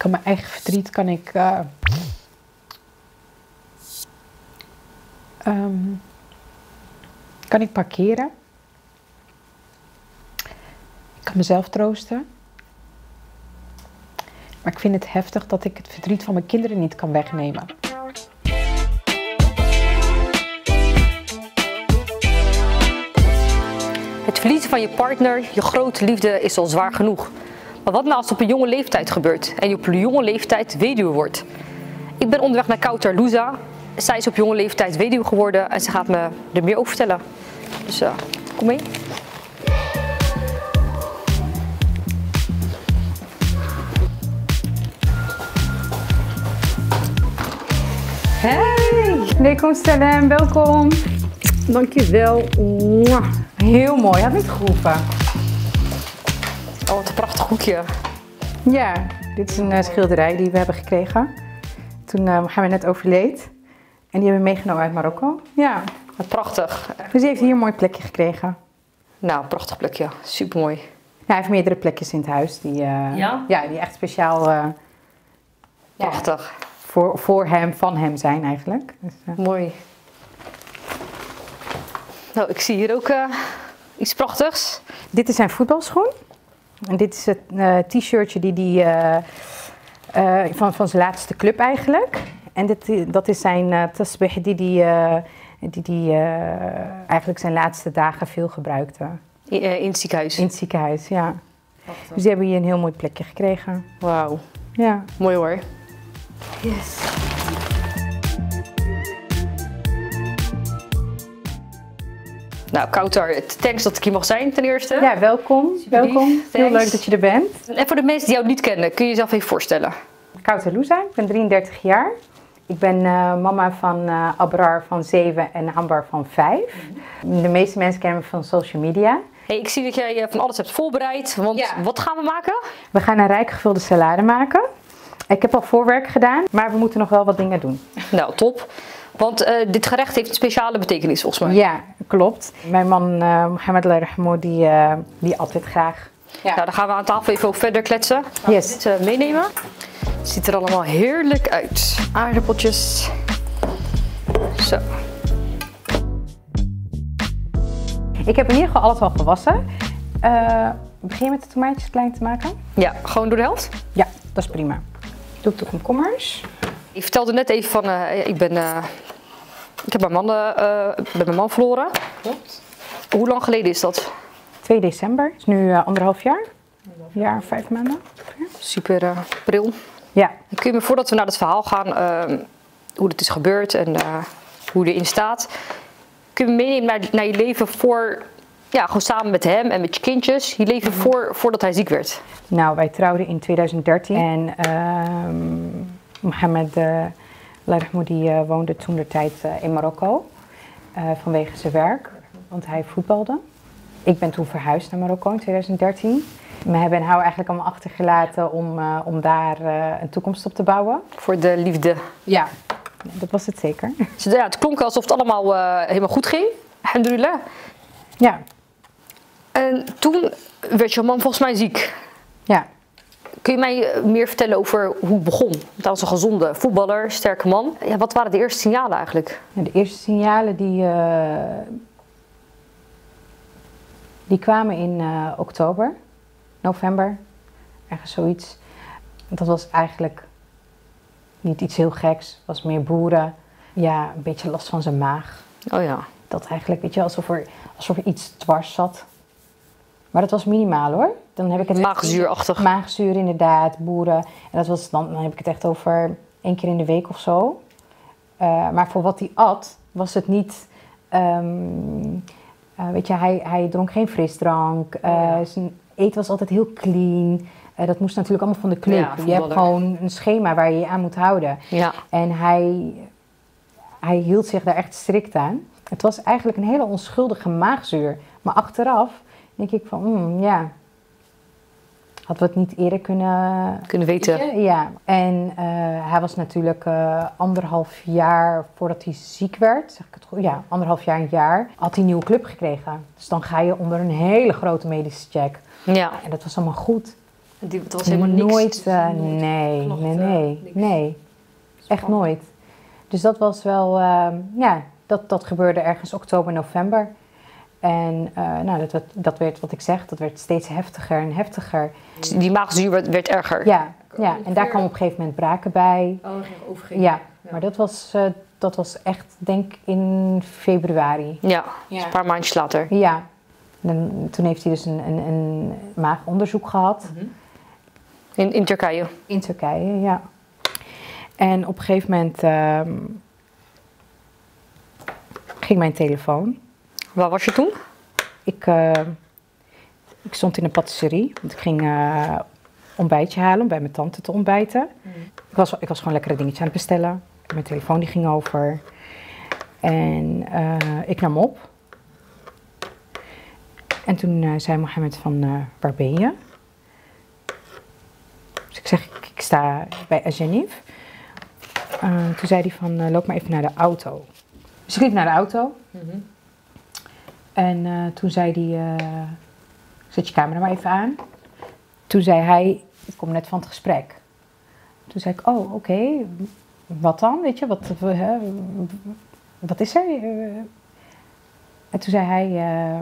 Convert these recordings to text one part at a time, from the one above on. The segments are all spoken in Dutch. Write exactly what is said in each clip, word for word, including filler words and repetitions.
kan mijn eigen verdriet kan ik, uh, um, kan ik parkeren. Ik kan mezelf troosten. Maar ik vind het heftig dat ik het verdriet van mijn kinderen niet kan wegnemen. Het verliezen van je partner, je grote liefde, is al zwaar genoeg. Maar wat nou als het op een jonge leeftijd gebeurt en je op een jonge leeftijd weduwe wordt? Ik ben onderweg naar Kouter Louza. Zij is op jonge leeftijd weduwe geworden en ze gaat me er meer over vertellen. Dus uh, kom mee. Hey, Alaikum salam, welkom. Dankjewel. Mwah. Heel mooi, had niet geroepen. Oh, wat een prachtig hoekje. Ja, dit is een uh, schilderij die we hebben gekregen toen uh, Mohammed net overleed. En die hebben we meegenomen uit Marokko. Ja. Wat prachtig. Dus die heeft hier een mooi plekje gekregen. Nou, prachtig plekje. Supermooi. Ja, hij heeft meerdere plekjes in het huis die, uh, ja? Ja, die echt speciaal uh, prachtig. Ja, voor, voor hem, van hem zijn eigenlijk. Dus, uh, mooi. Nou, ik zie hier ook uh, iets prachtigs. Dit is zijn voetbalschoen. En dit is het uh, t-shirtje die die, uh, uh, van, van zijn laatste club eigenlijk. En dit, dat is zijn uh, tasbih die die, uh, die, die uh, eigenlijk zijn laatste dagen veel gebruikte. In, uh, in het ziekenhuis? In het ziekenhuis, ja. Prachtig. Dus die hebben hier een heel mooi plekje gekregen. Wauw. Ja. Mooi hoor. Yes. Nou, Kouter, thanks dat ik hier mag zijn ten eerste. Ja, welkom. Welkom. Heel leuk dat je er bent. En voor de mensen die jou niet kennen, kun je jezelf even voorstellen? Kouter Louza, ik ben drieëndertig jaar. Ik ben uh, mama van uh, Abrar van zeven en Ambar van vijf. Mm-hmm. De meeste mensen kennen me van social media. Hey, ik zie dat jij van alles hebt voorbereid, want ja. Wat gaan we maken? We gaan een rijk gevulde salade maken. Ik heb al voorwerk gedaan, maar we moeten nog wel wat dingen doen. Nou, top. Want uh, dit gerecht heeft een speciale betekenis volgens mij. Ja, klopt. Mijn man uh, Mohammed Rahmo, die, uh, die altijd graag. Ja. Nou, dan gaan we aan tafel even over verder kletsen. Gaan yes. we dit uh, meenemen. Het ziet er allemaal heerlijk uit. Aardappeltjes. Zo. Ik heb in ieder geval alles al gewassen. Uh, begin je met de tomaatjes klein te maken? Ja, gewoon door de helft? Ja, dat is prima. Doe ik de komkommers. Je vertelde net even van, uh, ik ben, uh, ik heb mijn man, uh, ben mijn man verloren. Klopt. Hoe lang geleden is dat? twee december, dat is nu uh, anderhalf jaar. Een jaar, vijf maanden. Ja. Super uh, pril. Ja. En kun je me, voordat we naar het verhaal gaan, uh, hoe het is gebeurd en uh, hoe je erin staat. Kun je me meenemen naar, naar je leven voor, ja, gewoon samen met hem en met je kindjes. Je leven voor, voordat hij ziek werd. Nou, wij trouwden in tweeduizend dertien en uh, Mohammed uh, Rahmo die uh, woonde toen de tijd uh, in Marokko uh, vanwege zijn werk, want hij voetbalde. Ik ben toen verhuisd naar Marokko in tweeduizend dertien. We hebben hem eigenlijk allemaal achtergelaten om, uh, om daar uh, een toekomst op te bouwen. Voor de liefde. Ja, dat was het zeker. Dus ja, het klonk alsof het allemaal uh, helemaal goed ging. Alhamdulillah. Ja. En toen werd je man volgens mij ziek. Ja. Kun je mij meer vertellen over hoe het begon? Want hij was een gezonde voetballer, sterke man. Ja, wat waren de eerste signalen eigenlijk? Ja, de eerste signalen die, uh, die kwamen in uh, oktober, november, ergens zoiets. Dat was eigenlijk niet iets heel geks, het was meer boeren. Ja, een beetje last van zijn maag. Oh ja. Dat eigenlijk, weet je, alsof er, alsof er iets dwars zat. Maar dat was minimaal hoor. Dan heb ik het maagzuurachtig. Maagzuur inderdaad, boeren. En dat was dan, dan heb ik het echt over één keer in de week of zo. Uh, maar voor wat hij at, was het niet. Um, uh, weet je, hij, hij dronk geen frisdrank. Uh, ja. Zijn eten was altijd heel clean. Uh, dat moest natuurlijk allemaal van de club. Ja, je hebt gewoon een schema waar je je aan moet houden. Ja. En hij, hij hield zich daar echt strikt aan. Het was eigenlijk een hele onschuldige maagzuur. Maar achteraf denk ik van, mm, ja, hadden we het niet eerder kunnen, kunnen weten. Ja, en uh, hij was natuurlijk uh, anderhalf jaar voordat hij ziek werd, zeg ik het goed? Ja, anderhalf jaar, een jaar, had hij een nieuwe club gekregen. Dus dan ga je onder een hele grote medische check. Ja. En dat was allemaal goed. Die, het was helemaal niks? Nooit, uh, nee, Knochten, nee, nee, niks. nee. Echt nooit. Dus dat was wel, uh, ja, dat, dat gebeurde ergens oktober, november. En uh, nou, dat, werd, dat werd, wat ik zeg, dat werd steeds heftiger en heftiger. Dus die maagzuur werd, werd erger? Ja, ja, en daar kwam op een gegeven moment braken bij. Oh, ging overgeven. Ja, ja, maar dat was, uh, dat was echt, denk ik, in februari. Ja, Ja. Dus een paar maandjes later. Ja. En toen heeft hij dus een, een, een maagonderzoek gehad. Mm-hmm. In, in Turkije? In Turkije, ja. En op een gegeven moment uh, ging mijn telefoon. Waar was je toen? Ik, uh, ik stond in een patisserie. Want ik ging uh, ontbijtje halen om bij mijn tante te ontbijten. Mm. Ik, was, ik was gewoon lekker een dingetje aan het bestellen. Mijn telefoon die ging over. En uh, ik nam op. En toen uh, zei Mohammed van, uh, waar ben je? Dus ik zeg, ik, ik sta bij Genève. Uh, toen zei hij van, uh, loop maar even naar de auto. Dus ik liep naar de auto. Mm-hmm. En uh, toen zei hij, uh, zet je camera maar even aan. Toen zei hij, ik kom net van het gesprek. Toen zei ik, oh, oké, okay. Wat dan, weet je, wat, uh, wat is er? Uh, en toen zei hij, uh,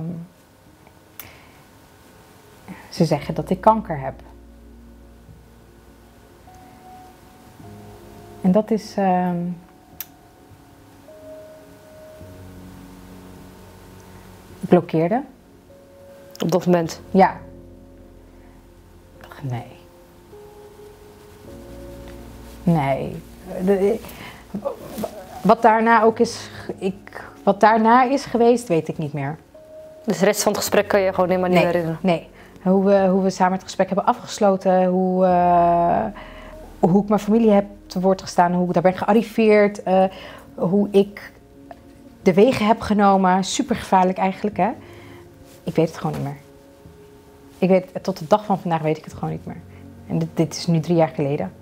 ze zeggen dat ik kanker heb. En dat is... Uh, blokkeerde. Op dat moment? Ja. Ik dacht, nee. Nee. De, wat daarna ook is... Ik, wat daarna is geweest, weet ik niet meer. Dus de rest van het gesprek kan je gewoon helemaal niet nee, herinneren? Nee. Hoe we, hoe we samen het gesprek hebben afgesloten. Hoe, uh, hoe ik mijn familie heb te woord gestaan. Hoe ik daar ben gearriveerd. Uh, hoe ik... de wegen heb genomen, super gevaarlijk eigenlijk, hè. Ik weet het gewoon niet meer. Ik weet, tot de dag van vandaag weet ik het gewoon niet meer. En dit, dit is nu drie jaar geleden.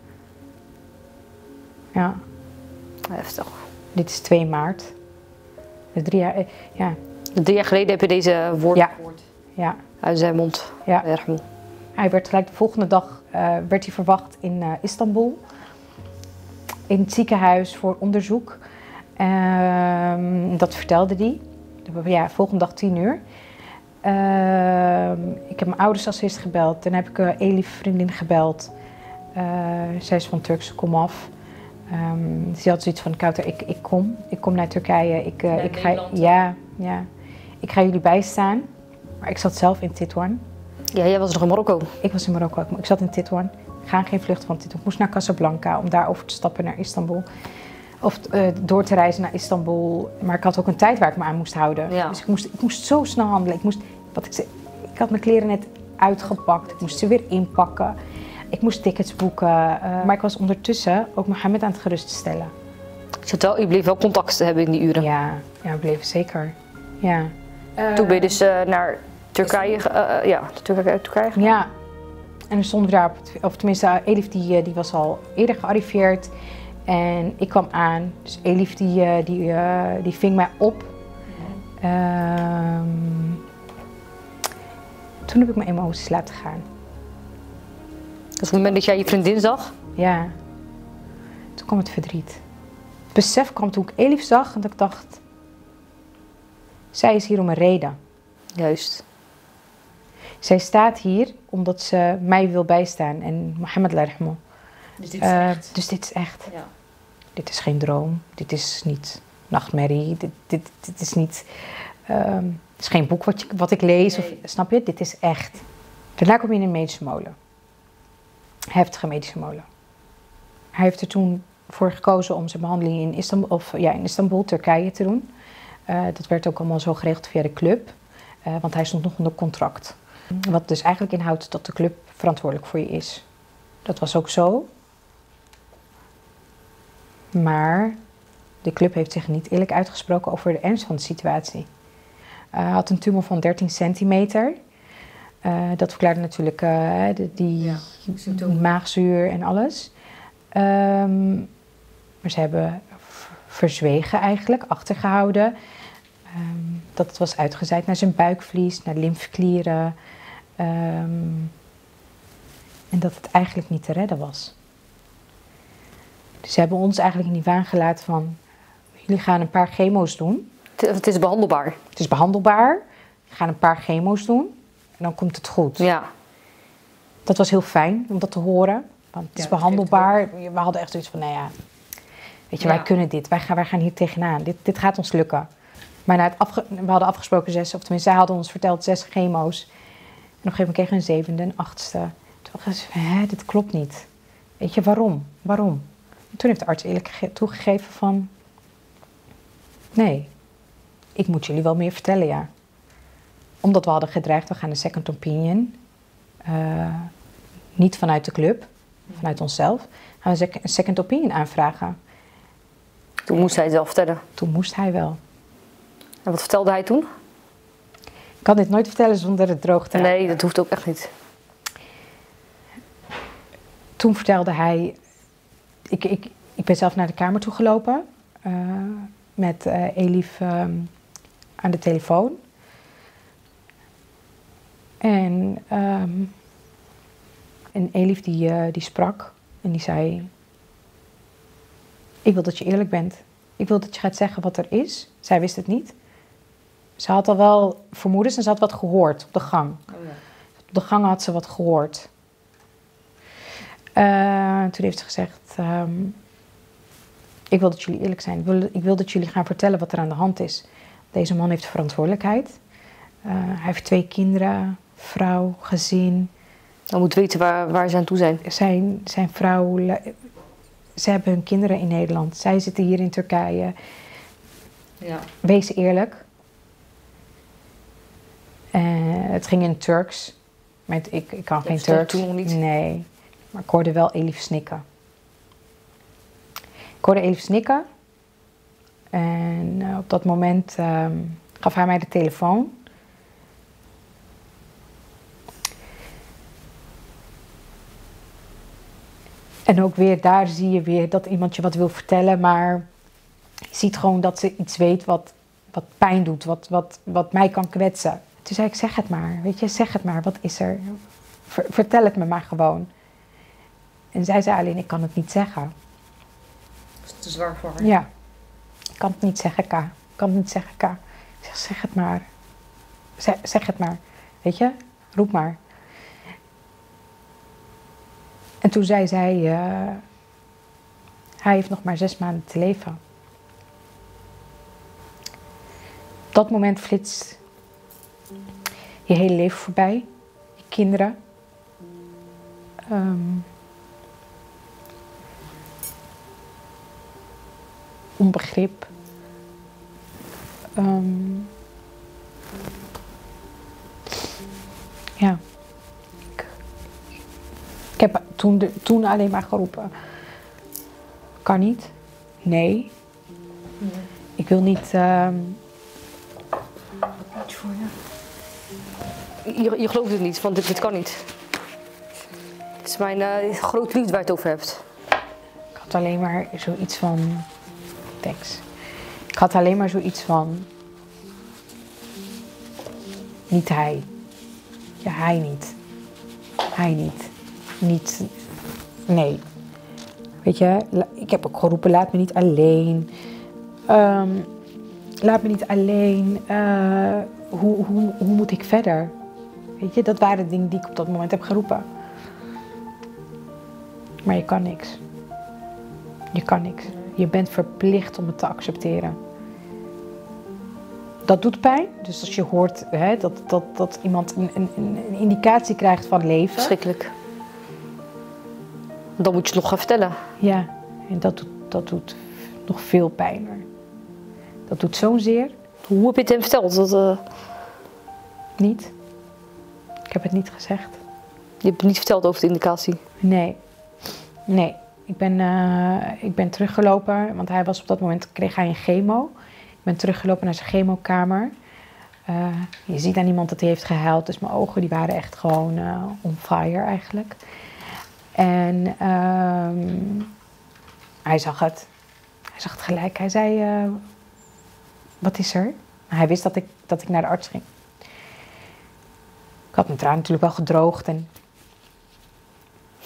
Ja. Heftig. Dit is twee maart. Dus drie jaar, ja. Drie jaar geleden heb je deze woorden ja. gehoord. Ja. Uit zijn mond. Ja. Erg. Hij werd gelijk de volgende dag uh, werd hij verwacht in uh, Istanbul. In het ziekenhuis voor onderzoek. Uh, dat vertelde hij. Ja, volgende dag tien uur. Uh, ik heb mijn ouders als eerst gebeld. Dan heb ik een Elif vriendin gebeld. Uh, zij is van Turkse komaf. Um, ze had zoiets van, Kouter, ik, ik kom. Ik kom naar Turkije. Ik, uh, ik ga, ja, ja. Ik ga jullie bijstaan. Maar ik zat zelf in Tétouan. Ja, jij was nog in Marokko. Ik was in Marokko. Ik zat in Tétouan. Ik ga geen vlucht van Tétouan. Ik moest naar Casablanca om daar over te stappen naar Istanbul. Of uh, door te reizen naar Istanbul. Maar ik had ook een tijd waar ik me aan moest houden. Ja. Dus ik moest, ik moest zo snel handelen. Ik, moest, wat ik, zei, ik had mijn kleren net uitgepakt. Ik moest ze weer inpakken. Ik moest tickets boeken. Uh, maar ik was ondertussen ook Mohammed aan het geruststellen. Je, wel, je bleef wel contact te hebben in die uren? Ja, ja, we bleven zeker. Ja. Uh, Toen ben je dus uh, naar Turkije, uh, ja, Turkije, Turkije gegaan? Ja. En dan stonden we daar, of tenminste Elif die, die was al eerder gearriveerd. En ik kwam aan, dus Elif die, die, uh, die ving mij op. Um, toen heb ik mijn emoties laten gaan. Dus op het moment dat jij je vriendin zag? Ja, toen kwam het verdriet. Het besef kwam toen ik Elif zag en dat ik dacht, zij is hier om een reden. Juist. Zij staat hier omdat ze mij wil bijstaan en Mohammed larhamo. Dus dit is uh, echt? Dus dit is echt. Ja. Dit is geen droom, dit is niet nachtmerrie, dit, dit, dit is niet... Um, het is geen boek wat, je, wat ik lees, nee. Of, snap je? Dit is echt. Daarna kom je in een medische molen. Heftige medische molen. Hij heeft er toen voor gekozen om zijn behandeling in Istanbul, of, ja, in Istanbul, Turkije te doen. Uh, dat werd ook allemaal zo geregeld via de club, uh, want hij stond nog onder contract. Wat dus eigenlijk inhoudt dat de club verantwoordelijk voor je is. Dat was ook zo. Maar de club heeft zich niet eerlijk uitgesproken over de ernst van de situatie. Uh, hij had een tumor van dertien centimeter. Uh, dat verklaarde natuurlijk uh, de, die ja, maagzuur en alles. Um, maar ze hebben verzwegen eigenlijk, achtergehouden. Um, dat het was uitgezaaid naar zijn buikvlies, naar lymfeklieren. Um, En dat het eigenlijk niet te redden was. Dus ze hebben ons eigenlijk in die waan gelaten van... jullie gaan een paar chemo's doen. Het, het is behandelbaar. Het is behandelbaar. We gaan een paar chemo's doen. En dan komt het goed. Ja. Dat was heel fijn om dat te horen. Want het is ja, behandelbaar. We hadden echt zoiets van, nou ja... Weet je, ja. wij kunnen dit. Wij gaan, wij gaan hier tegenaan. Dit, dit gaat ons lukken. Maar na het afge- we hadden afgesproken zes... Of tenminste, zij hadden ons verteld zes chemo's. En op een gegeven moment kregen we een zevende, een achtste. Toen dachten ze van, hè, dit klopt niet. Weet je, waarom? Waarom? En toen heeft de arts eerlijk ge- toegegeven van... Nee, ik moet jullie wel meer vertellen, ja. Omdat we hadden gedreigd, we gaan een second opinion. Uh, niet vanuit de club, vanuit onszelf. Gaan we een second opinion aanvragen. Toen moest hij het zelf vertellen? Toen moest hij wel. En wat vertelde hij toen? Ik kan dit nooit vertellen zonder het droog te Nee, dat hoeft ook echt niet. Toen vertelde hij... Ik, ik, ik ben zelf naar de kamer toe gelopen... Uh, met uh, Elif um, aan de telefoon. En, um, en Elif die, uh, die sprak en die zei... Ik wil dat je eerlijk bent. Ik wil dat je gaat zeggen wat er is. Zij wist het niet. Ze had al wel vermoedens en ze had wat gehoord op de gang. Oh ja. Op de gang had ze wat gehoord. Uh, toen heeft ze gezegd... Um, Ik wil dat jullie eerlijk zijn. Ik wil, ik wil dat jullie gaan vertellen wat er aan de hand is. Deze man heeft verantwoordelijkheid. Uh, hij heeft twee kinderen, vrouw, gezin. Hij moet weten waar, waar ze aan toe zijn. Zijn, zijn vrouw... Ze hebben hun kinderen in Nederland. Zij zitten hier in Turkije. Ja. Wees eerlijk. Uh, het ging in Turks. Maar ik, ik kan geen Turks. Toen nog niet? Nee. Maar ik hoorde wel Elif snikken. Ik hoorde Elif snikken. En uh, op dat moment um, gaf hij mij de telefoon. En ook weer, daar zie je weer dat iemand je wat wil vertellen, maar je ziet gewoon dat ze iets weet wat, wat pijn doet, wat, wat, wat mij kan kwetsen. Toen zei ik, zeg het maar, weet je, zeg het maar, wat is er? Ver, vertel het me maar gewoon. En zij zei alleen, ik kan het niet zeggen. Dat is te zwaar voor haar. Ja, ik kan het niet zeggen, Ka. Ik kan het niet zeggen, Ka. Ik zeg, zeg het maar. Zeg, zeg het maar, weet je, roep maar. En toen zei zij, uh, hij heeft nog maar zes maanden te leven. Op dat moment flitst je hele leven voorbij. Je kinderen. Um, onbegrip. Um, ja. Ik heb toen, de, toen alleen maar geroepen. Kan niet. Nee. Nee. Ik wil niet... Uh... Iets voor je. Je, je gelooft het niet, want dit, dit kan niet. Het is mijn uh, grote liefde waar je het over hebt. Ik had alleen maar zoiets van... Thanks. Ik had alleen maar zoiets van... Niet hij. Ja, hij niet. Hij niet. Niet, nee. Weet je, ik heb ook geroepen, laat me niet alleen. Um, laat me niet alleen. Uh, hoe, hoe, hoe moet ik verder? Weet je, dat waren de dingen die ik op dat moment heb geroepen. Maar je kan niks. Je kan niks. Je bent verplicht om het te accepteren. Dat doet pijn. Dus als je hoort hè, dat, dat, dat iemand een, een, een indicatie krijgt van leven. Verschrikkelijk. Dan moet je het nog gaan vertellen. Ja, en dat doet, dat doet nog veel pijner. Dat doet zo'n zeer. Hoe heb je het hem verteld? Dat, uh... Niet. Ik heb het niet gezegd. Je hebt het niet verteld over de indicatie? Nee. Nee. Ik ben, uh, ik ben teruggelopen, want hij was op dat moment, kreeg hij een chemo. Ik ben teruggelopen naar zijn chemokamer. Uh, je ziet aan iemand dat hij heeft gehuild, dus mijn ogen die waren echt gewoon uh, on fire eigenlijk. En uh, hij zag het. Hij zag het gelijk. Hij zei, uh, wat is er? Hij wist dat ik, dat ik naar de arts ging. Ik had mijn tranen natuurlijk wel gedroogd. En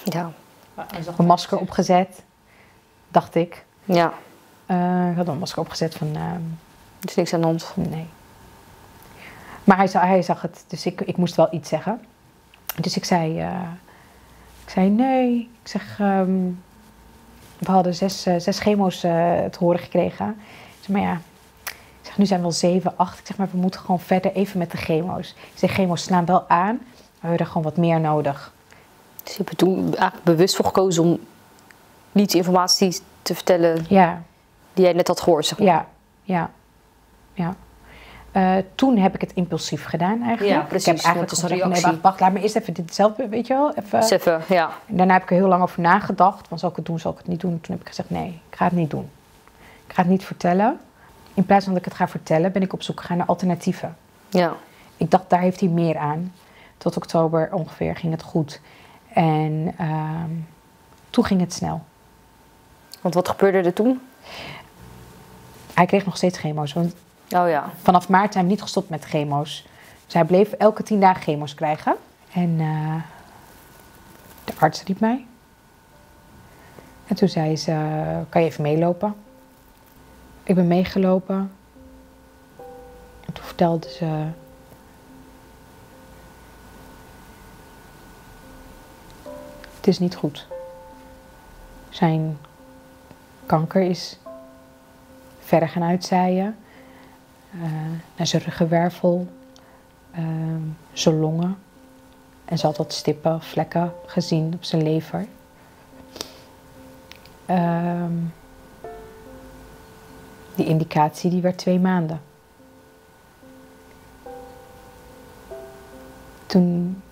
Ja. Mijn masker opgezet, dacht ik. Ja. Uh, ik had een masker opgezet van... Uh, er is niks aan de hand. Nee. Maar hij, hij zag het, dus ik, ik moest wel iets zeggen. Dus ik zei... Uh, ik zei nee. Ik zeg... Um, we hadden zes, uh, zes chemo's uh, te horen gekregen. Ik zeg, maar ja... Ik zeg, nu zijn we al zeven, acht. Ik zeg, maar we moeten gewoon verder even met de chemo's. Ik zeg, chemo's slaan wel aan, maar we hebben er gewoon wat meer nodig. Dus je hebt er toen eigenlijk bewust voor gekozen om niet informatie te vertellen ja. die jij net had gehoord, zeg maar. Ja, ja, ja. Uh, toen heb ik het impulsief gedaan eigenlijk. Ja, precies. Ik heb eigenlijk gezegd, een reactie. Nee, wacht, wacht, laat me eerst even dit zelf, weet je wel. Even. Even, ja. En daarna heb ik er heel lang over nagedacht. Van, zal ik het doen, zal ik het niet doen? Toen heb ik gezegd, nee, ik ga het niet doen. Ik ga het niet vertellen. In plaats van dat ik het ga vertellen, ben ik op zoek gegaan naar alternatieven. Ja. Ik dacht, daar heeft hij meer aan. Tot oktober ongeveer ging het goed. En uh, toen ging het snel. Want wat gebeurde er toen? Hij kreeg nog steeds chemo's. Want oh ja. vanaf maart zijn we niet gestopt met chemo's. Dus hij bleef elke tien dagen chemo's krijgen. En uh, de arts riep mij. En toen zei ze, kan je even meelopen? Ik ben meegelopen. En toen vertelde ze... Het is niet goed. Zijn kanker is verder gaan uitzaaien. Uh, naar zijn ruggenwervel. Uh, zijn longen. En ze had wat stippen, vlekken gezien op zijn lever. Uh, die indicatie die werd twee maanden. Toen...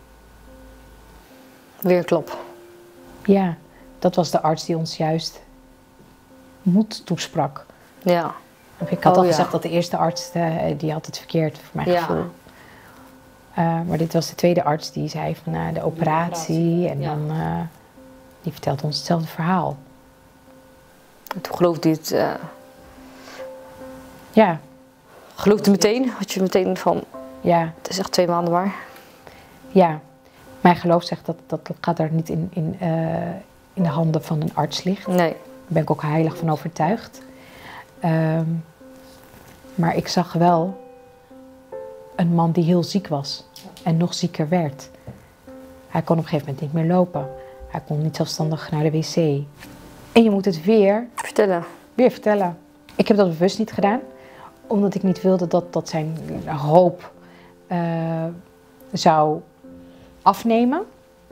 Weer klop. Ja, dat was de arts die ons juist moed toesprak. Ja. Ik had oh, al ja. gezegd dat de eerste arts, uh, die had het verkeerd voor mijn ja. gevoel. Uh, maar dit was de tweede arts die zei van uh, de operatie. En ja. dan, uh, die vertelde ons hetzelfde verhaal. En toen geloofde hij het... Uh... Ja. Geloofde meteen? Had je meteen van... Ja. Het is echt twee maanden maar. Ja. Mijn geloof zegt dat dat gaat er niet in, in, uh, in de handen van een arts ligt. Nee. Daar ben ik ook heilig van overtuigd. Um, maar ik zag wel een man die heel ziek was. En nog zieker werd. Hij kon op een gegeven moment niet meer lopen. Hij kon niet zelfstandig naar de wc. En je moet het weer... Vertellen. Weer vertellen. Ik heb dat bewust niet gedaan. Omdat ik niet wilde dat, dat zijn hoop uh, zou afnemen.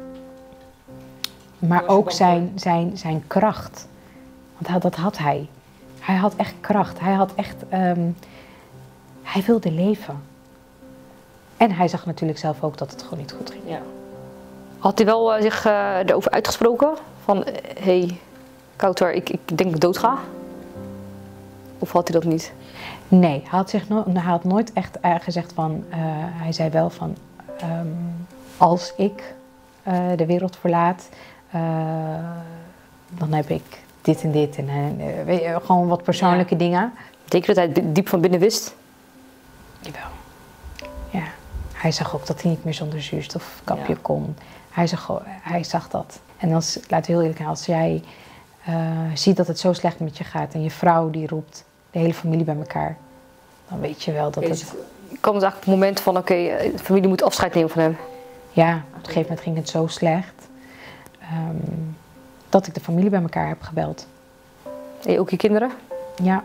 Maar ook zijn, zijn, zijn kracht. Want dat had hij. Hij had echt kracht. Hij had echt... Um, hij wilde leven. En hij zag natuurlijk zelf ook dat het gewoon niet goed ging. Ja. Had hij wel uh, zich uh, erover uitgesproken? Van, hé, hey, Kouter, ik, ik denk dat ik dood ga? Of had hij dat niet? Nee, hij had, zich no- hij had nooit echt uh, gezegd van... Uh, hij zei wel van... Um, als ik uh, de wereld verlaat... Uh, dan heb ik dit en dit. En uh, weet je, gewoon wat persoonlijke ja. dingen. Denk je dat hij het diep van binnen wist? Jawel. Ja. Hij zag ook dat hij niet meer zonder zuurstofkapje ja. kon. Hij zag, hij zag dat. En als, laten we heel eerlijk zijn, als jij uh, ziet dat het zo slecht met je gaat... en je vrouw die roept de hele familie bij elkaar... dan weet je wel dat weet het... Kwam het eigenlijk op het moment van, oké, okay, de familie moet afscheid nemen van hem? Ja, op een gegeven moment ging het zo slecht... Um, dat ik de familie bij elkaar heb gebeld. En ook je kinderen? Ja.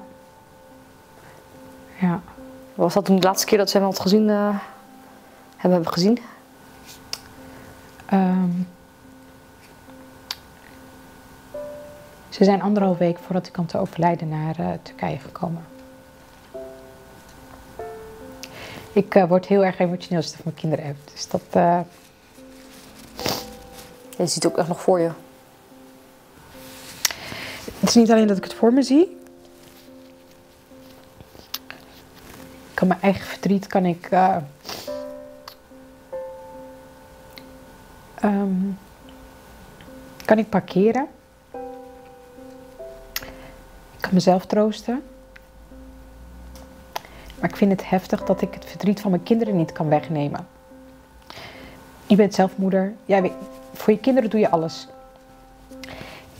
Ja. Was dat toen de laatste keer dat ze hem had gezien, uh, hem hebben gezien? Um, ze zijn anderhalf week voordat ik kwam te overlijden naar uh, Turkije gekomen. Ik uh, word heel erg emotioneel als ik het van mijn kinderen heb. Dus dat... Uh... Je ziet het ook echt nog voor je. Het is niet alleen dat ik het voor me zie. Ik kan mijn eigen verdriet kan ik... Uh, um, kan ik parkeren. Ik kan mezelf troosten. Maar ik vind het heftig dat ik het verdriet van mijn kinderen niet kan wegnemen. Je bent zelf moeder. Ja, weet, voor je kinderen doe je alles.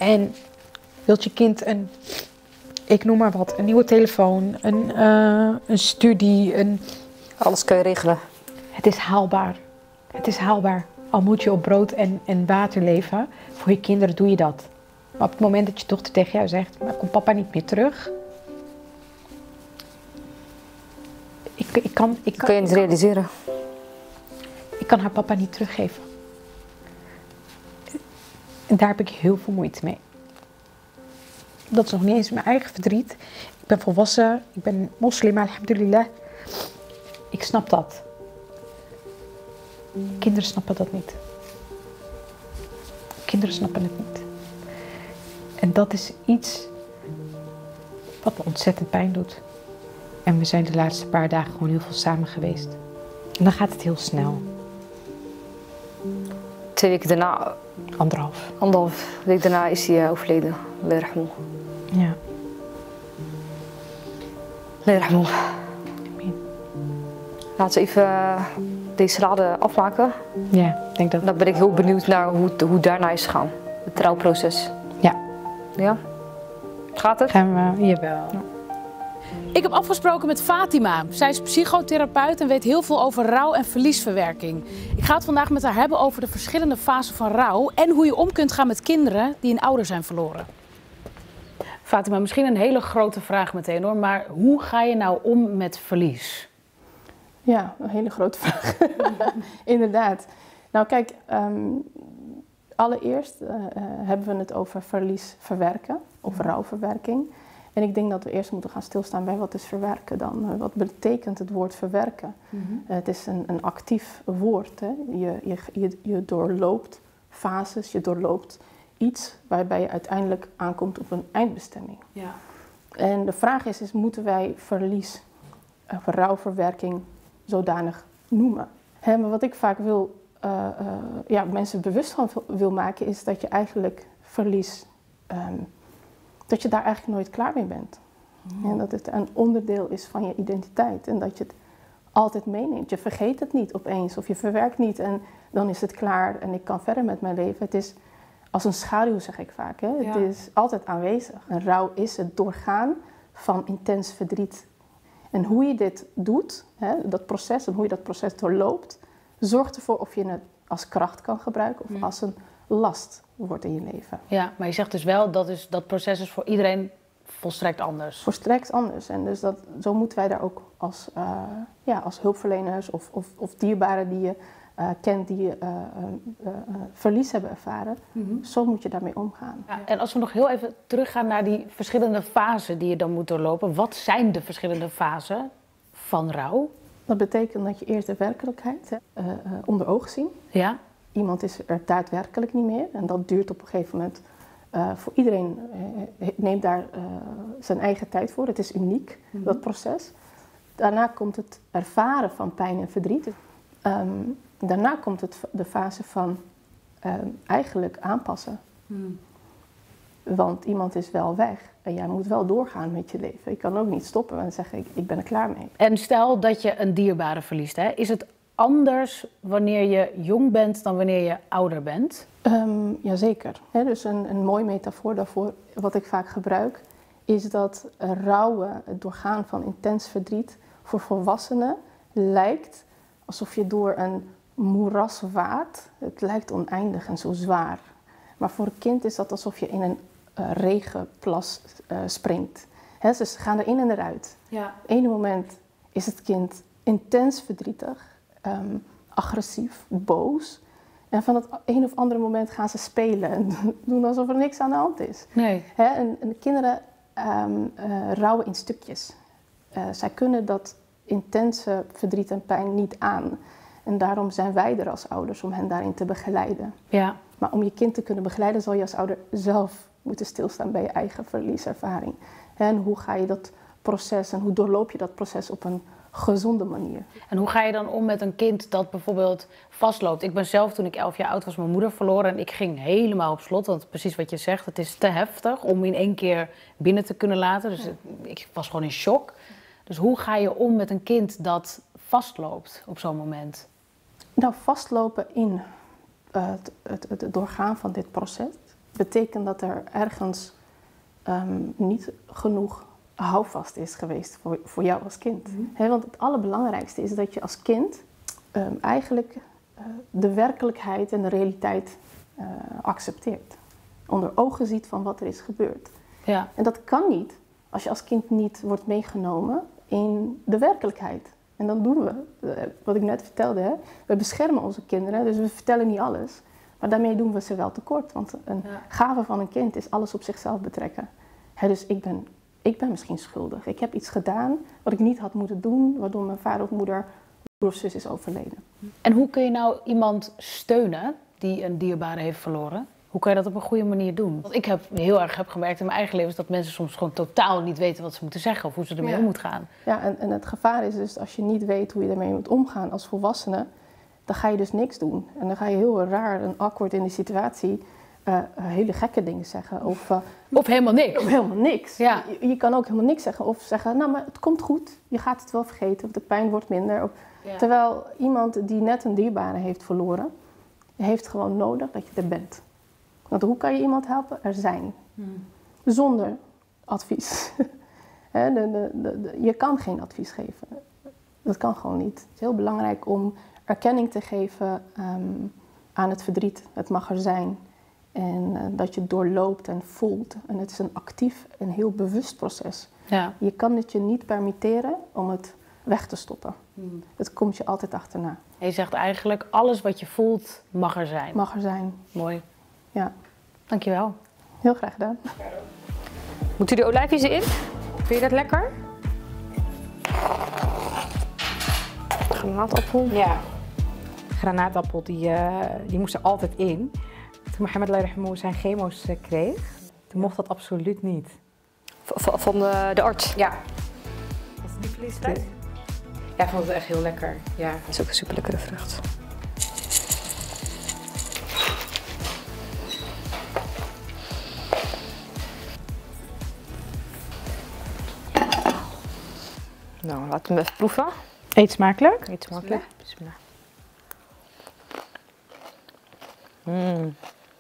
En wilt je kind een, ik noem maar wat, een nieuwe telefoon, een, uh, een studie, een... Alles kun je regelen. Het is haalbaar. Het is haalbaar. Al moet je op brood en, en water leven, voor je kinderen doe je dat. Maar op het moment dat je dochter tegen jou zegt, maar komt papa niet meer terug? Ik, ik kan, ik kan, kun je het realiseren? Ik kan haar papa niet teruggeven. En daar heb ik heel veel moeite mee. Dat is nog niet eens mijn eigen verdriet. Ik ben volwassen, ik ben moslim, alhamdulillah. Ik snap dat. Kinderen snappen dat niet. Kinderen snappen het niet. En dat is iets wat me ontzettend pijn doet. En we zijn de laatste paar dagen gewoon heel veel samen geweest. En dan gaat het heel snel. Twee weken daarna... Anderhalf. Anderhalf week daarna is hij uh, overleden. Leerrahmoe. Ja. Leerrahmoe. Laten we even uh, deze salade afmaken. Ja, ik denk dat... Dan ben ik heel benieuwd naar hoe, hoe het daarna is gegaan. Het trouwproces. Ja. Ja? Gaat het? Gaan we... Jawel. Ja. Ik heb afgesproken met Fatima. Zij is psychotherapeut en weet heel veel over rouw en verliesverwerking. Ik ga het vandaag met haar hebben over de verschillende fasen van rouw en hoe je om kunt gaan met kinderen die een ouder zijn verloren. Fatima, misschien een hele grote vraag meteen hoor, maar hoe ga je nou om met verlies? Ja, een hele grote vraag. Inderdaad. Nou kijk, um, allereerst uh, uh, hebben we het over verlies verwerken of rouwverwerking. En ik denk dat we eerst moeten gaan stilstaan bij wat is verwerken dan. Uh, wat betekent het woord verwerken? Mm-hmm. uh, het is een, een actief woord. Hè? Je, je, je, je doorloopt fases, je doorloopt iets waarbij je uiteindelijk aankomt op een eindbestemming. Ja. En de vraag is, is moeten wij verlies of uh, rouwverwerking zodanig noemen? Hè, maar wat ik vaak wil, uh, uh, ja, mensen bewust van wil maken, is dat je eigenlijk verlies... Um, dat je daar eigenlijk nooit klaar mee bent. Mm. En dat het een onderdeel is van je identiteit. En dat je het altijd meeneemt. Je vergeet het niet opeens. Of je verwerkt niet en dan is het klaar en ik kan verder met mijn leven. Het is als een schaduw, zeg ik vaak. Hè? Ja. Het is altijd aanwezig. En rouw is het doorgaan van intens verdriet. En hoe je dit doet, hè, dat proces en hoe je dat proces doorloopt, zorgt ervoor of je het als kracht kan gebruiken of mm. als een last wordt in je leven. Ja, maar je zegt dus wel dat is, dat proces is voor iedereen volstrekt anders. Volstrekt anders. En dus dat, zo moeten wij daar ook als, uh, ja, als hulpverleners of, of, of dierbaren die je uh, kent, die uh, uh, uh, verlies hebben ervaren, mm-hmm. zo moet je daarmee omgaan. Ja, en als we nog heel even teruggaan naar die verschillende fasen die je dan moet doorlopen, wat zijn de verschillende fasen van rouw? Dat betekent dat je eerst de werkelijkheid uh, uh, onder ogen ziet. Ja. Iemand is er daadwerkelijk niet meer en dat duurt op een gegeven moment uh, voor iedereen, uh, neemt daar uh, zijn eigen tijd voor. Het is uniek, mm-hmm. dat proces. Daarna komt het ervaren van pijn en verdriet. Um, daarna komt het, de fase van um, eigenlijk aanpassen. Mm. Want iemand is wel weg en jij moet wel doorgaan met je leven. Je kan ook niet stoppen en zeggen ik, ik ben er klaar mee. En stel dat je een dierbare verliest, hè? Is het anders wanneer je jong bent dan wanneer je ouder bent? Um, jazeker. He, dus een, een mooi metafoor daarvoor, wat ik vaak gebruik, is dat rouwen, het doorgaan van intens verdriet, voor volwassenen lijkt alsof je door een moeras waart. Het lijkt oneindig en zo zwaar. Maar voor een kind is dat alsof je in een uh, regenplas uh, springt. He, ze gaan erin en eruit. Ja. Op het ene moment is het kind intens verdrietig. Um, agressief, boos. En van het een of andere moment gaan ze spelen en doen alsof er niks aan de hand is. Nee. Hè? En, en de kinderen um, uh, rouwen in stukjes. Uh, zij kunnen dat intense verdriet en pijn niet aan. En daarom zijn wij er als ouders om hen daarin te begeleiden. Ja. Maar om je kind te kunnen begeleiden zal je als ouder zelf moeten stilstaan bij je eigen verlieservaring. En hoe ga je dat proces en hoe doorloop je dat proces op een gezonde manier. En hoe ga je dan om met een kind dat bijvoorbeeld vastloopt? Ik ben zelf, toen ik elf jaar oud was, mijn moeder verloren en ik ging helemaal op slot. Want precies wat je zegt, het is te heftig om in één keer binnen te kunnen laten. Dus ik was gewoon in shock. Dus hoe ga je om met een kind dat vastloopt op zo'n moment? Nou, vastlopen in uh, het, het, het doorgaan van dit proces betekent dat er ergens um, niet genoeg houvast is geweest voor, voor jou als kind. Mm-hmm. He, want het allerbelangrijkste is dat je als kind um, eigenlijk uh, de werkelijkheid en de realiteit uh, accepteert. Onder ogen ziet van wat er is gebeurd. Ja. En dat kan niet als je als kind niet wordt meegenomen in de werkelijkheid. En dan doen we, wat ik net vertelde, hè, we beschermen onze kinderen, dus we vertellen niet alles. Maar daarmee doen we ze wel tekort, want een ja. gave van een kind is alles op zichzelf betrekken. Hè, dus ik ben, ik ben misschien schuldig. Ik heb iets gedaan wat ik niet had moeten doen, waardoor mijn vader of moeder, broer of zus is overleden. En hoe kun je nou iemand steunen die een dierbare heeft verloren? Hoe kan je dat op een goede manier doen? Want ik heb heel erg heb gemerkt in mijn eigen leven dat mensen soms gewoon totaal niet weten wat ze moeten zeggen of hoe ze ermee ja. om moeten gaan. Ja, en, en het gevaar is dus als je niet weet hoe je ermee moet omgaan als volwassene, dan ga je dus niks doen. En dan ga je heel raar en awkward in die situatie uh, hele gekke dingen zeggen. Of, uh, of helemaal niks. Of helemaal niks. Ja. Je, je kan ook helemaal niks zeggen. Of zeggen, nou maar het komt goed, je gaat het wel vergeten, of de pijn wordt minder. Of, ja. Terwijl iemand die net een dierbare heeft verloren, heeft gewoon nodig dat je er bent. Want hoe kan je iemand helpen? Er zijn. Hmm. Zonder advies. He, de, de, de, de, je kan geen advies geven. Dat kan gewoon niet. Het is heel belangrijk om erkenning te geven um, aan het verdriet. Het mag er zijn. En uh, dat je het doorloopt en voelt. En het is een actief en heel bewust proces. Ja. Je kan het je niet permitteren om het weg te stoppen. Hmm. Het komt je altijd achterna. En je zegt eigenlijk, alles wat je voelt mag er zijn. Mag er zijn. Mooi. Ja. Dankjewel. Heel graag gedaan. Moet u de olijfjes erin? Vind je dat lekker? Granaatappel. Ja. Granaatappel, die, uh, die moest er altijd in. Toen Mohammed Rahimou zijn chemo's uh, kreeg, toen mocht dat absoluut niet. V van de, de arts? Ja. Was het die vleesvrij? Ja, ik vond het echt heel lekker. Ja. Dat is ook een super lekkere vrucht. Nou, laten we hem even proeven. Eet smakelijk. Eet smakelijk. Bismillah. Mm.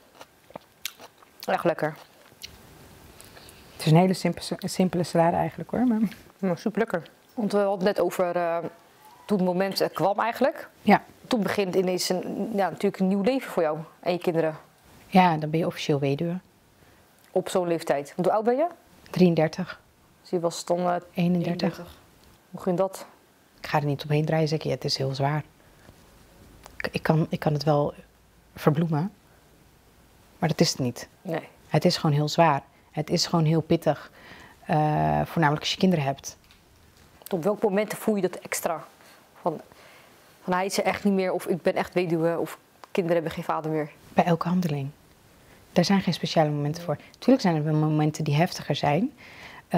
Echt lekker. Het is een hele simpele, simpele salade eigenlijk hoor. Maar... Ja, super lekker. Want we hadden het net over uh, toen het moment uh, kwam eigenlijk. Ja. Toen begint ineens een, ja, natuurlijk een nieuw leven voor jou en je kinderen. Ja, dan ben je officieel weduwe. Op zo'n leeftijd. Want hoe oud ben je? drieëndertig. Dus je was dan uh, eenendertig. eenendertig. Hoe ging dat? Ik ga er niet omheen draaien, zeg je. Het is heel zwaar. Ik, ik, kan, ik kan het wel verbloemen, maar dat is het niet. Nee. Het is gewoon heel zwaar. Het is gewoon heel pittig. Uh, voornamelijk als je kinderen hebt. Op welke momenten voel je dat extra? Van, van hij is er echt niet meer, of ik ben echt weduwe, of kinderen hebben geen vader meer. Bij elke handeling. Daar zijn geen speciale momenten voor. Tuurlijk zijn er wel momenten die heftiger zijn. Uh,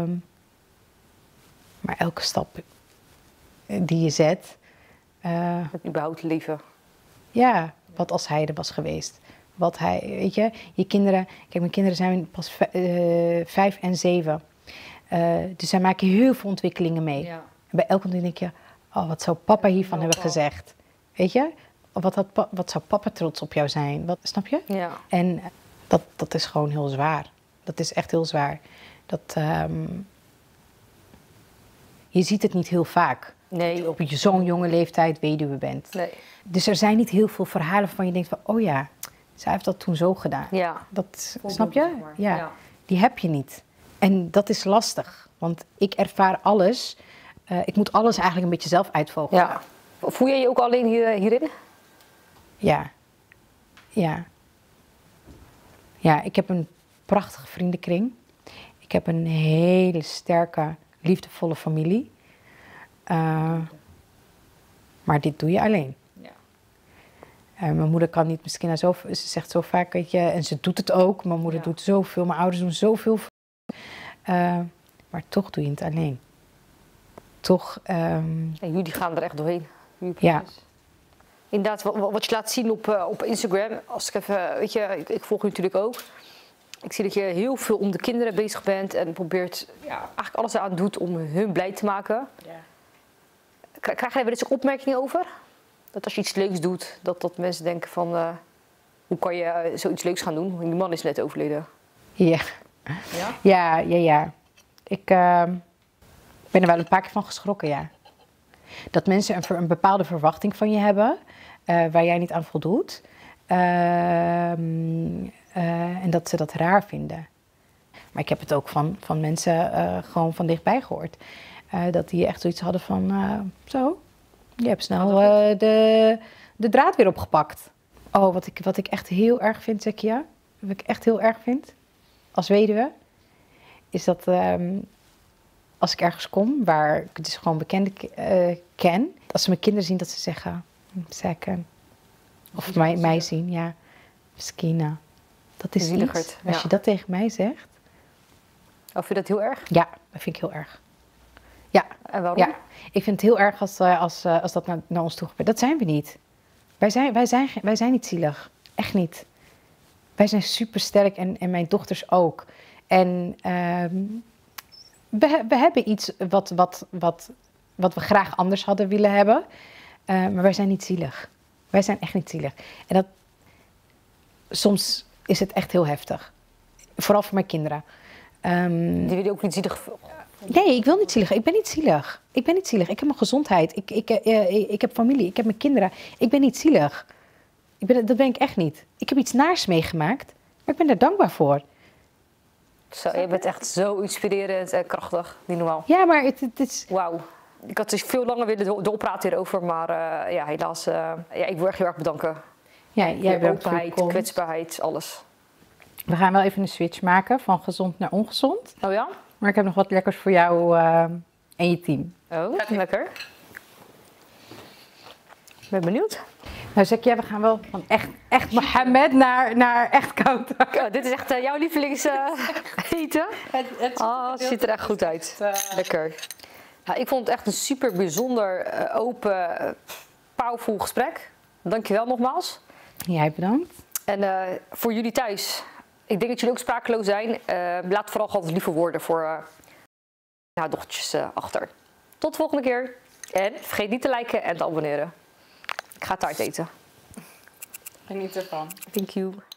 maar elke stap die je zet. Uh, het überhaupt leven. Ja, wat als hij er was geweest. Wat hij, weet je, je kinderen. Kijk, mijn kinderen zijn pas uh, vijf en zeven. Uh, dus zij maken heel veel ontwikkelingen mee. Ja. En bij elke denk je, oh, wat zou papa hiervan hebben gezegd? Weet je? Wat, had pa, wat zou papa trots op jou zijn? Wat, snap je? Ja. En dat, dat is gewoon heel zwaar. Dat is echt heel zwaar. Dat, um, je ziet het niet heel vaak. Nee. Dat je op zo'n jonge leeftijd weduwe bent. Nee. Dus er zijn niet heel veel verhalen waarvan je denkt van, oh ja, zij heeft dat toen zo gedaan. Ja. Dat, snap je? Zeg maar. Ja. Ja. Die heb je niet. En dat is lastig. Want ik ervaar alles. Uh, ik moet alles eigenlijk een beetje zelf uitvogelen. Ja. Voel je je ook alleen hier, hierin? Ja. Ja. Ja, ik heb een prachtige vriendenkring. Ik heb een hele sterke, liefdevolle familie. Uh, maar dit doe je alleen. Ja. Uh, mijn moeder kan niet, misschien zo, ze zegt zo vaak, weet je, en ze doet het ook. Mijn moeder ja. doet zoveel, mijn ouders doen zoveel. Uh, maar toch doe je het alleen. Toch. Um... En jullie gaan er echt doorheen. Ja. Inderdaad, wat, wat je laat zien op, uh, op Instagram, als ik even, weet je, ik, ik volg je natuurlijk ook. Ik zie dat je heel veel om de kinderen bezig bent en probeert ja, eigenlijk alles eraan doet om hun blij te maken. Ja. Krijg je er wel eens ook opmerkingen over? Dat als je iets leuks doet, dat, dat mensen denken van... Uh... Hoe kan je uh, zoiets leuks gaan doen? Die man is net overleden. Ja, Ja? ja, ja. ja. Ik uh, ben er wel een paar keer van geschrokken, ja. Dat mensen een, een bepaalde verwachting van je hebben, uh, waar jij niet aan voldoet. Uh, uh, en dat ze dat raar vinden. Maar ik heb het ook van, van mensen uh, gewoon van dichtbij gehoord. Uh, dat die echt zoiets hadden van, uh, zo, je hebt snel uh, de, de draad weer opgepakt. Oh, wat ik, wat ik echt heel erg vind, Zekia, wat ik echt heel erg vind, als weduwe, is dat um, als ik ergens kom, waar ik dus gewoon bekenden uh, ken, als ze mijn kinderen zien, dat ze zeggen, zeker. Of mij, mij zien, ja, Skina. Dat is iets, als ja. je dat tegen mij zegt. Of vind je dat heel erg? Ja, dat vind ik heel erg. Ja. En waarom? Ja, ik vind het heel erg als, als, als dat naar, naar ons toe gebeurt. Dat zijn we niet. Wij zijn, wij zijn, wij zijn niet zielig. Echt niet. Wij zijn supersterk en, en mijn dochters ook. En uh, we, we hebben iets wat, wat, wat, wat we graag anders hadden willen hebben. Uh, maar wij zijn niet zielig. Wij zijn echt niet zielig. En dat, soms is het echt heel heftig. Vooral voor mijn kinderen. Um, Die wil je ook niet zielig? Nee, ik wil niet zielig. Ik ben niet zielig. Ik ben niet zielig. Ik heb mijn gezondheid. Ik, ik, uh, ik, ik heb familie. Ik heb mijn kinderen. Ik ben niet zielig. Ik ben, dat ben ik echt niet. Ik heb iets naars meegemaakt, maar ik ben daar dankbaar voor. Zo, je bent echt zo inspirerend en krachtig. Niet normaal. Ja, maar het, het is... Wauw. Ik had dus veel langer willen doorpraten hierover, maar uh, ja, helaas. Uh, ja, ik wil echt heel erg bedanken. Ja, jij bent openheid, kwetsbaarheid, alles. We gaan wel even een switch maken van gezond naar ongezond. Oh ja? Maar ik heb nog wat lekkers voor jou uh, en je team. Oh, lekker. Ik ben benieuwd. Nou zeg jij, we gaan wel van echt, echt Mohammed naar, naar echt koud. Oh, dit is echt uh, jouw lievelings uh, eten? Het, het oh, het ziet er echt goed uit. Lekker. Nou, ik vond het echt een super bijzonder, uh, open, uh, powerful gesprek. Dankjewel nogmaals. Jij bedankt. En uh, voor jullie thuis, ik denk dat jullie ook sprakeloos zijn. Uh, laat vooral altijd lieve woorden voor uh, nou, dochtertjes uh, achter. Tot de volgende keer. En vergeet niet te liken en te abonneren. Ik ga taart eten. Geniet ervan. Thank you.